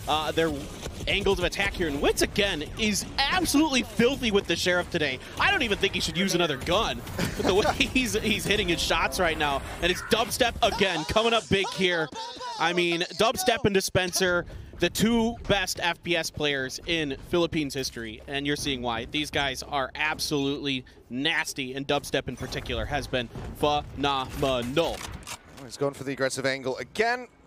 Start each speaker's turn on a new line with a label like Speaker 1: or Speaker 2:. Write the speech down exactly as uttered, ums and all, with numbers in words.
Speaker 1: uh, their angles of attack here. And Witz, again, is absolutely filthy with the Sheriff today. I don't even think he should use another gun with the way he's, he's hitting his shots right now. And it's Dubstep, again, coming up big here. I mean, Dubstep and Dispenser, the two best F P S players in Philippines history, and you're seeing why. These guys are absolutely nasty, and Dubstep in particular has been phenomenal.
Speaker 2: He's going for the aggressive angle again.